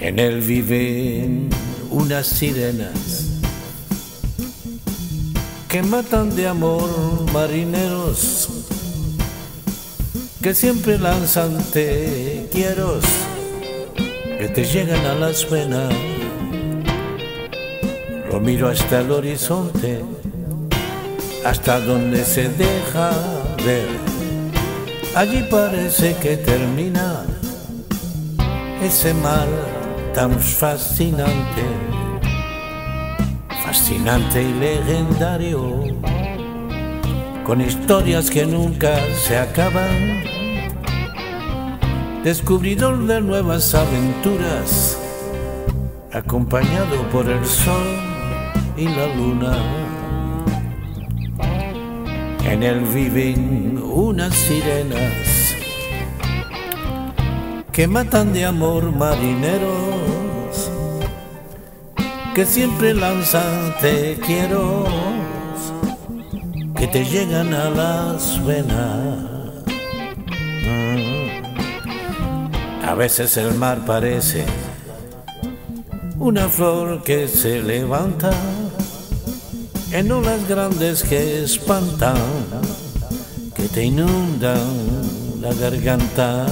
En él viven unas sirenas que matan de amor marineros que siempre lanzan te quiero que te llegan a las venas. Lo miro hasta el horizonte, hasta donde se deja ver. Allí parece que termina ese mar tan fascinante, fascinante y legendario, con historias que nunca se acaban, descubridor de nuevas aventuras, acompañado por el sol y la luna. En él viven unas sirenas que matan de amor marineros que siempre lanzan te quiero que te llegan a las venas. A veces el mar parece una flor que se levanta en olas grandes que espantan, que te inundan la garganta.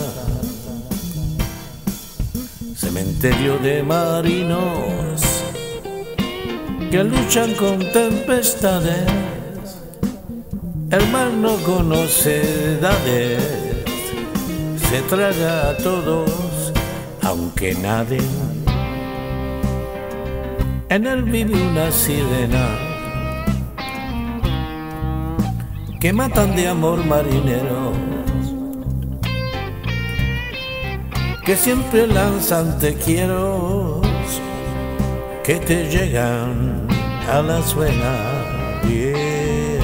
Cementerio de marinos que luchan con tempestades. El mar no conoce edades, se traga a todos aunque naden. En él vive una sirena que matan de amor marineros que siempre lanzan te quiero que te llegan a las venas. Yeah.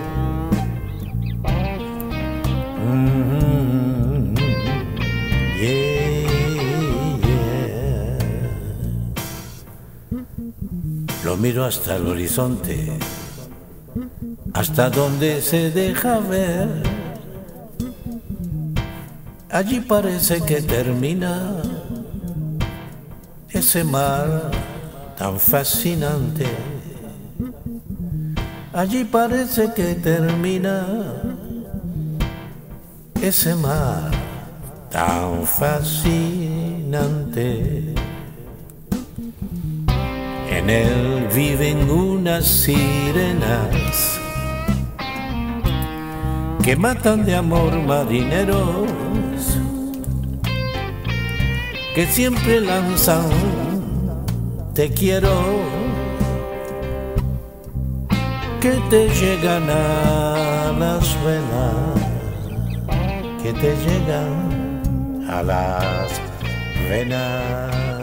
Yeah. Lo miro hasta el horizonte, hasta donde se deja ver. Allí parece que termina ese mar tan fascinante. Allí parece que termina ese mar tan fascinante. En él viven unas sirenas que matan de amor marineros que siempre lanzan te quiero que te llegan a las venas, que te llegan a las venas.